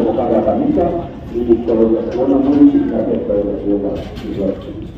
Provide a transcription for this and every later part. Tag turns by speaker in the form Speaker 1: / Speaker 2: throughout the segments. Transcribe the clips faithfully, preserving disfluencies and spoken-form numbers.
Speaker 1: upande wa kanisa ili kuweza kuona Mungu na kuweza kuomba Mungu.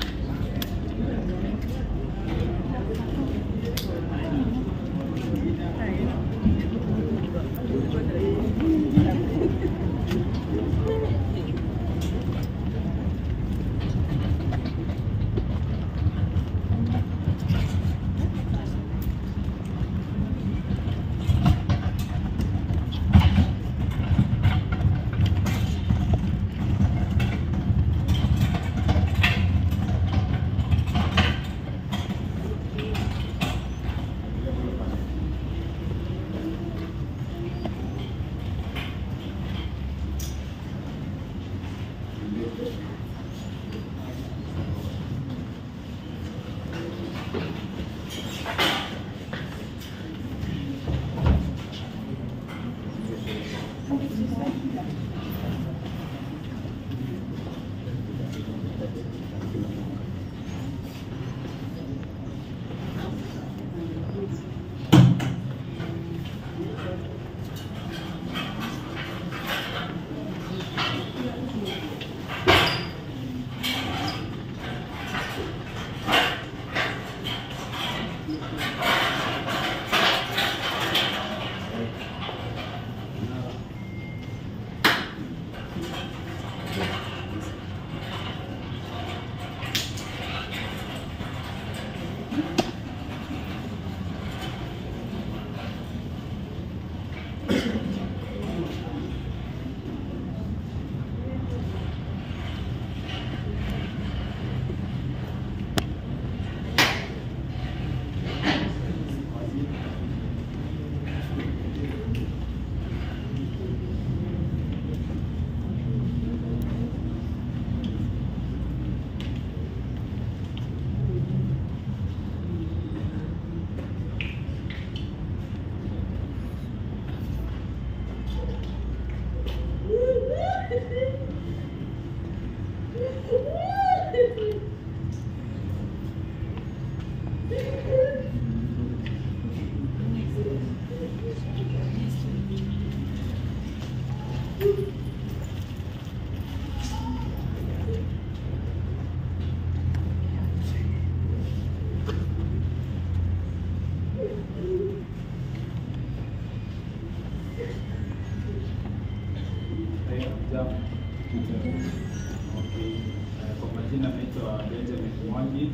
Speaker 2: Kwa majina naitwa Benjamin Mwangi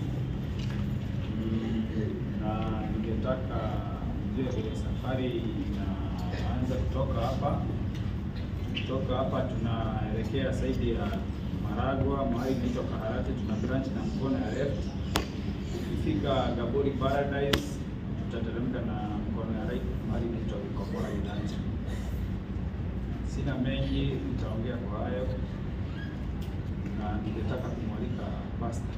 Speaker 2: na ningetaka mjue vile safari inaanza kutoka hapa. Kutoka hapa tunaelekea saidi ya Maragwa, mahali inaitwa Kaharati, tuna branch na mkono ya left. Ukifika Gabori Paradise tutateremka na mkono ya right, mahali inaitwa Kokora Idanja. Sina mengi, nitaongea kwa hayo na ningetaka kumwalika pastor.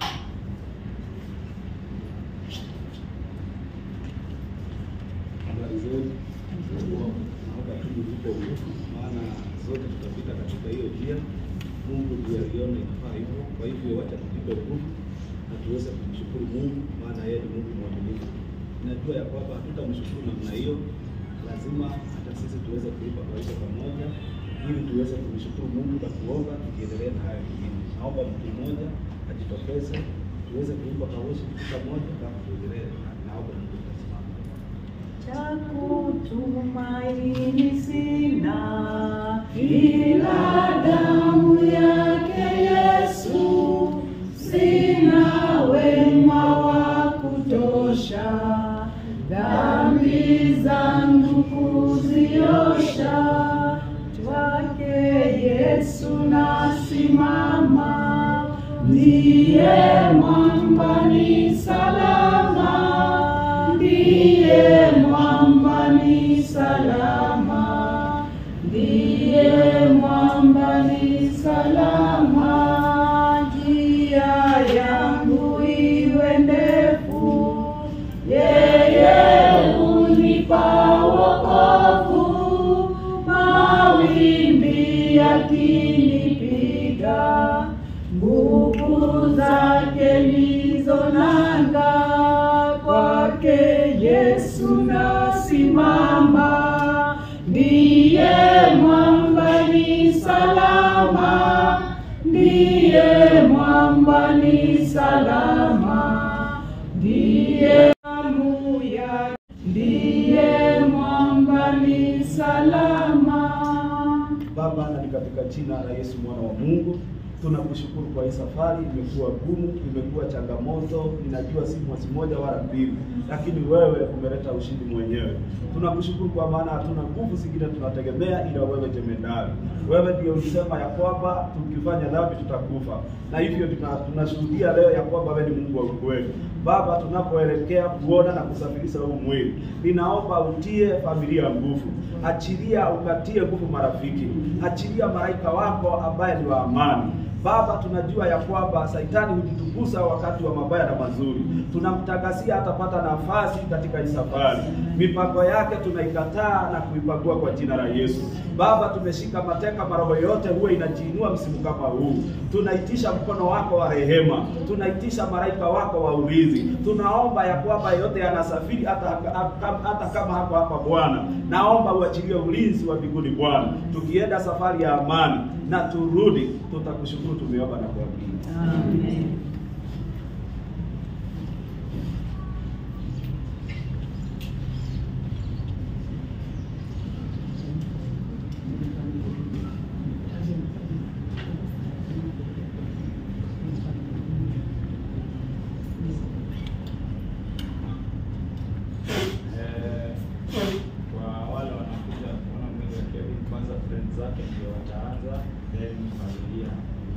Speaker 3: Habari zenu. Naomba tuju tupo huku, maana zote tutapita katika hiyo njia. Mungu ndiye aliona inafaa hivyo. Kwa hivyo wacha tujipe nguvu na tuweze kumshukuru Mungu, maana yeye ni Mungu mwaminifu. Ninajua ya kwamba hatutamshukuru namna hiyo, lazima hata sisi tuweze kulipa maisha pamoja ili tuweze kumshukuru Mungu na kuomba tukiendelea na hayo mengine. Naomba mtu mmoja ajitokeze tuweze kulipa kaoshi pamoja kama tuendelee. Naomba Mungu tusimame.
Speaker 4: Chakutumaini sina ila damu yake Yesu, sina wema wa kutosha dhambi zangu kuziosha. Kwake Yesu nasimama, ndiye mwamba ni salama, ndiye mwamba ni salama, ndiye mwamba ni salama. Njia yangu iwe ndefu, yeye hunipa wokovu. Mawimbi yakinipiga, nguvu zake ndizo nanga. Kwake Yesu nasimama, ndiye mwamba ni salama. salama, ndiye mwamba ni salama, ndiye damu ya, ndiye mwamba ni salama.
Speaker 3: Baba, na ni katika jina la Yesu mwana wa Mungu, tunakushukuru kwa hii safari. Imekuwa gumu, imekuwa changamoto, ninajua si mwezi moja wala mbili, lakini wewe umeleta ushindi mwenyewe. Tunakushukuru kwa maana hatuna nguvu zingine tunategemea ila wewe jemedari. Wewe ndio ulisema ya kwamba tukifanya dhambi tutakufa, na hivyo tunashuhudia leo ya kwamba wewe ni Mungu wa ukweli. Baba, tunapoelekea kuona na kusafirisha huu mwili, ninaomba utie familia nguvu, achilia ukatie nguvu marafiki, achilia malaika wako ambaye ni wa amani. Baba, tunajua ya kwamba Saitani hujitukuza wakati wa mabaya na mazuri. Tunamtangazia hatapata nafasi katika hii safari. Mipango yake tunaikataa na kuipagua kwa jina la Yesu. Baba, tumeshika mateka maroho yote huwa inajiinua msimu kama huu. Tunaitisha mkono wako wa rehema, tunaitisha malaika wako wa ulinzi. Tunaomba ya kwamba yote yanasafiri hata hata kama hako hapa Bwana. Naomba uachilie ulinzi wa mbinguni Bwana. Tukienda safari ya amani na turudi, tutakushukuru tumeomba na kuamini.
Speaker 4: Amen.
Speaker 2: Zake ndio wataanza, then familia.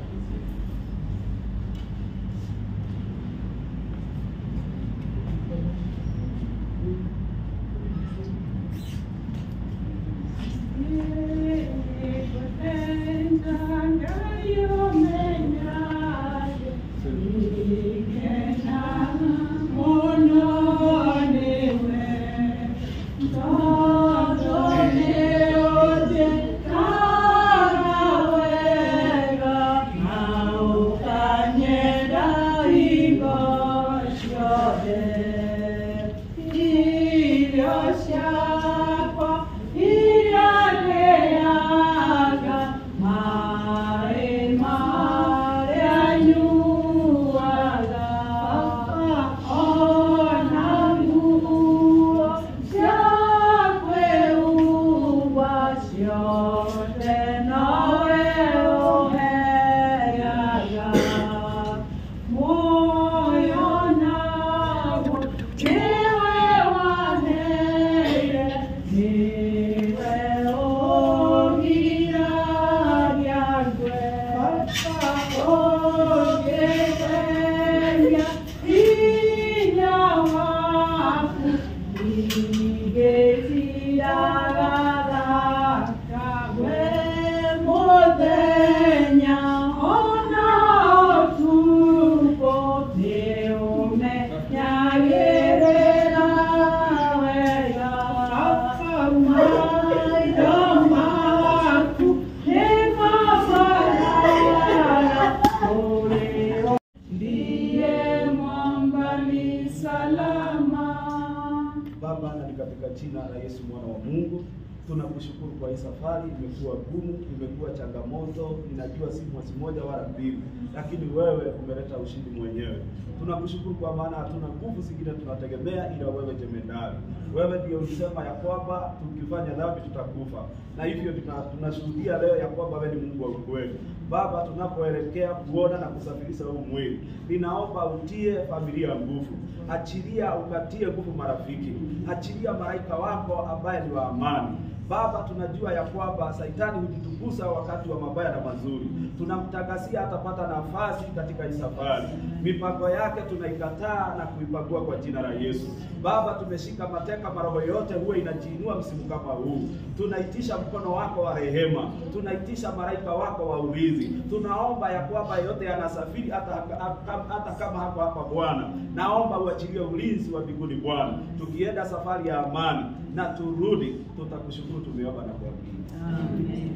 Speaker 3: Baba, na katika jina la Yesu mwana wa Mungu, tunakushukuru kwa hii safari. Imekuwa gumu, imekuwa changamoto, ninajua si mwezi moja wala mbili, lakini wewe umeleta ushindi mwenyewe. Tunakushukuru kwa maana hatuna nguvu zingine tunategemea ila wewe jemedari. Wewe ndio ulisema ya kwamba tukifanya dhambi tutakufa, na hivyo tunashuhudia leo ya kwamba wewe ni Mungu wa ukweli. Baba, tunapoelekea kuona na kusafirisha huu mwili, ninaomba utie familia nguvu, achilia ukatie nguvu marafiki, achilia malaika wako ambaye ni wa amani. Baba, tunajua ya kwamba Saitani hujitukuza wakati wa mabaya na mazuri. Tunamtangazia hatapata nafasi katika hii safari. Mipango yake tunaikataa na kuipagua kwa jina la Yesu. Baba, tumeshika mateka maroho yote huwa inajiinua msimu kama huu. Tunaitisha mkono wako wa rehema, tunaitisha malaika wako wa ulinzi. Tunaomba ya kwamba yote yanasafiri hata hata kama hako hapa Bwana. Naomba uachilie ulinzi wa mbinguni Bwana. Tukienda safari ya amani na turudi, tutakushukuru tumeomba na kuamini.
Speaker 4: Amen.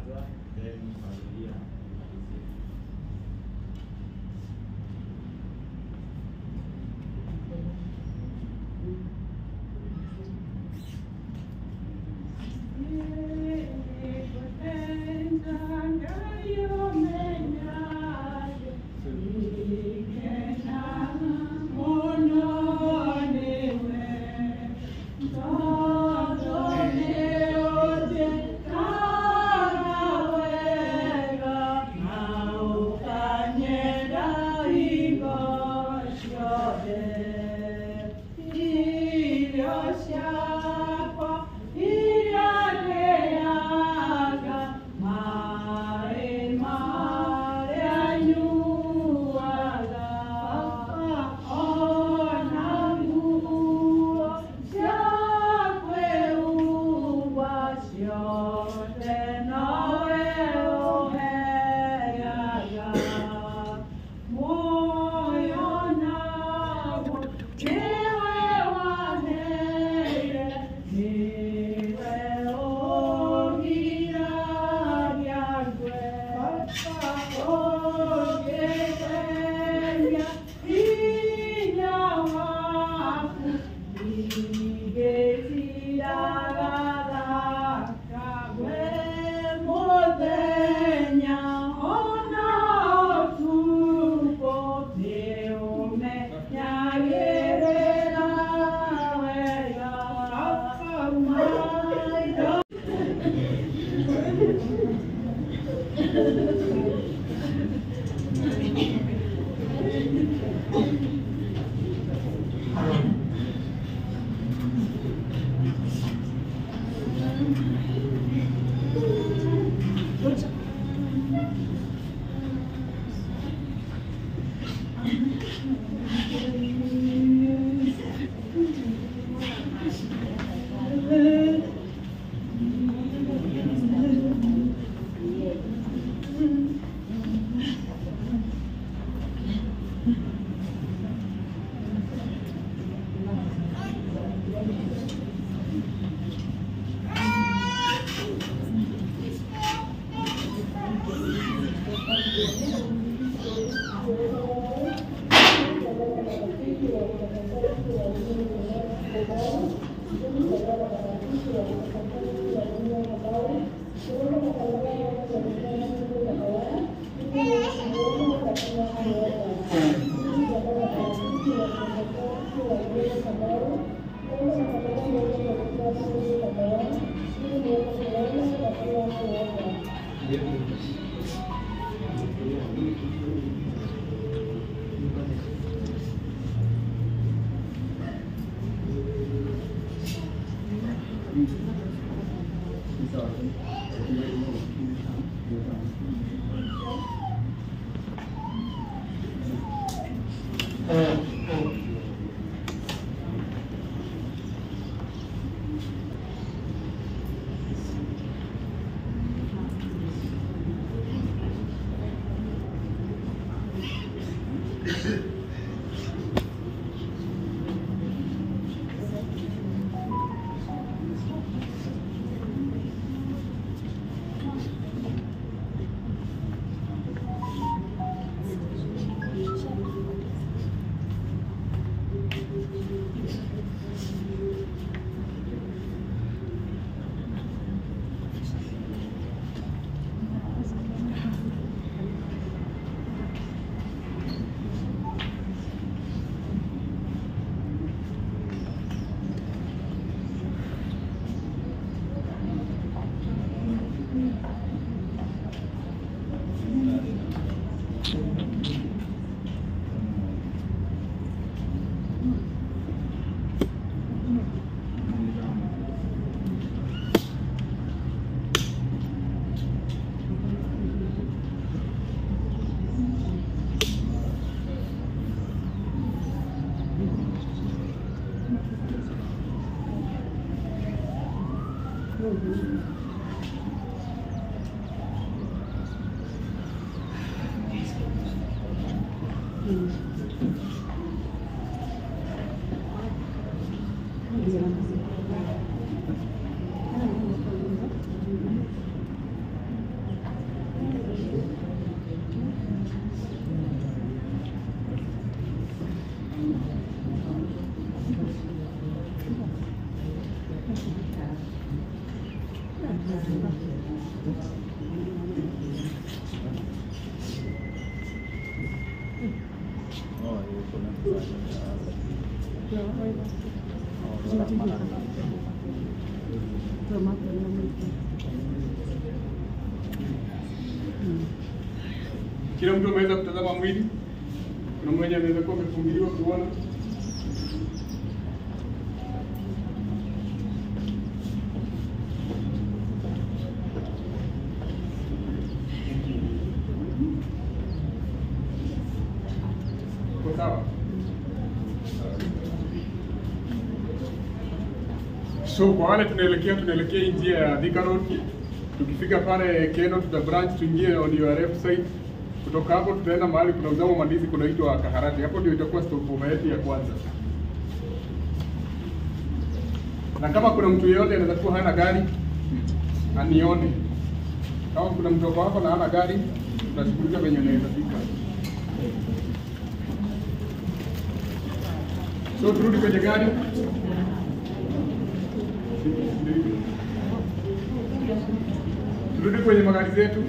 Speaker 2: kwanza, then familia imalizie.
Speaker 5: Kila mtu ameweza kutazama mwili. Kuna mmoja anaweza kuwa amefungiliwa kuona. Kwa sawa. So kwa wale tunaelekea tunaelekea njia ya Thika Road. Tukifika pale Keno tuta branch tuingie on your left side. Kutoka hapo tutaenda mahali kuna uzao mandizi kunaitwa Kaharati. Hapo ndio itakuwa stopover yetu ya kwanza. Na kama kuna mtu yeyote anaweza kuwa hana gari, anione. Kama kuna mtu wako hapo na hana gari, tutashughulika venye anaweza fika. So turudi kwenye gari. Turudi kwenye magari zetu.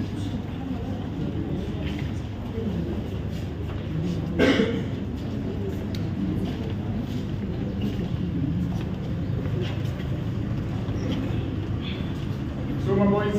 Speaker 5: So my boys,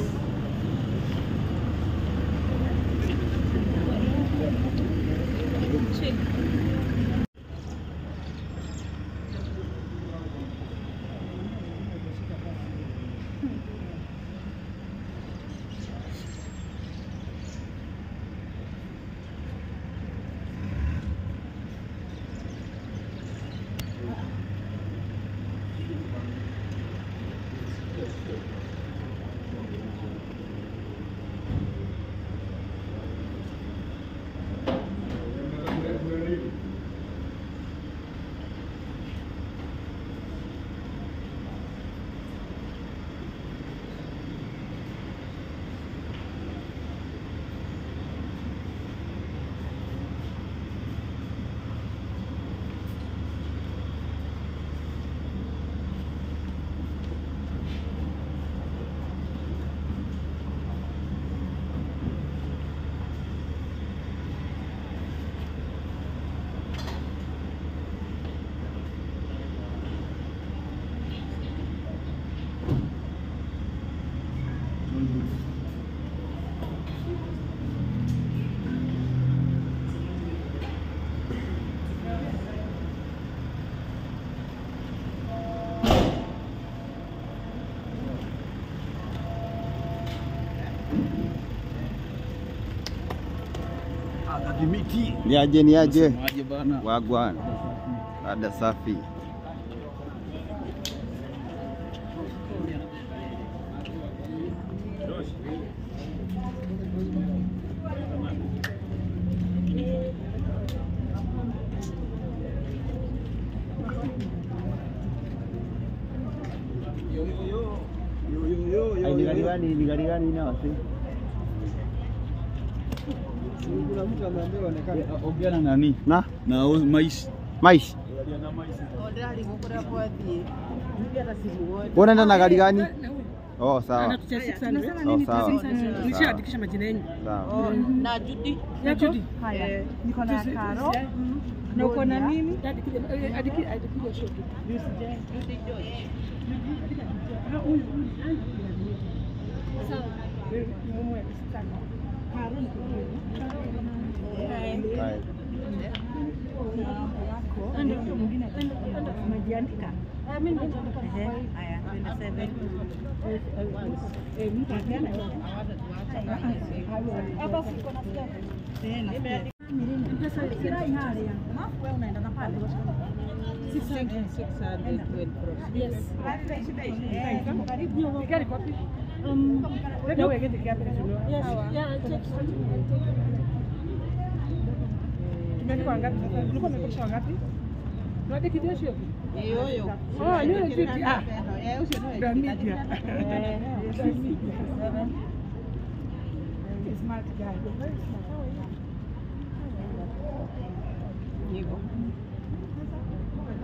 Speaker 6: Ni aje ni aje? Wagwan. Ada safi. Ini gari gani? Ini gari gani ini wasi?
Speaker 3: Kuna mtu ameambiwa onekana.
Speaker 6: Ongea na nani? Na? Na mais. Mais. Unaenda na gari gani? Oh, sawa. Oh, sawa.
Speaker 7: Nishaandikisha majina yenu.
Speaker 6: Sawa.
Speaker 7: Na Judy. Na Judy. Haya. Niko na Karo. Na uko na nini? Adiki adiki adiki show. Judy George. Sawa. Mume sana. Karo ni Hai. Ndio mwingine anaenda kumajiandika. Ah, mimi naandika. Haya, twenty-seven. Eh, mtu akiana hapa siko na fedha. Tena. Pesa ile hali ya. Wewe unaenda na pale. six hundred twelve. Yes. Karibu. Gari kopi. Um, ndio wewe ngeke hapa ndio. Yes. Yeah, check. Tumekuwa ngapi sasa? Ulikuwa umekosha ngapi? Ndio kidogo hiyo. Hiyo hiyo. Oh, ni hiyo kitu. Ah. Eh, usio ndio media. Eh, seven. Smart guy. Very smart. Hiyo.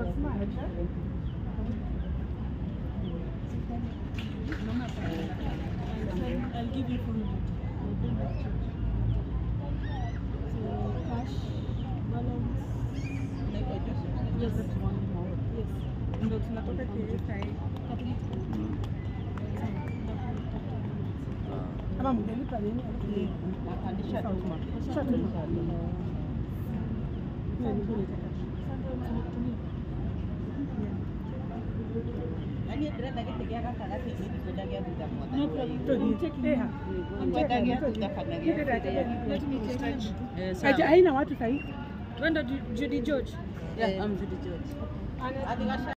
Speaker 7: Smart. Mama.
Speaker 6: give you full note. So cash balance. Yes, that's one more. Yes.
Speaker 7: Ndio tunatoka K S I. Kama mgelipa nini?
Speaker 4: Nakandisha tu.
Speaker 7: Sasa tu.
Speaker 4: Yaani direct lagi tiga kan kada sih ini sudah dia tidak mau.
Speaker 6: No problem.
Speaker 7: To ni check there.
Speaker 4: Ngoja dia tutafanya
Speaker 7: Let me
Speaker 6: Let me check.
Speaker 7: Haja haina watu sahihi.
Speaker 6: Wenda Judy George.
Speaker 4: Yeah, I'm Judy George.
Speaker 7: Ana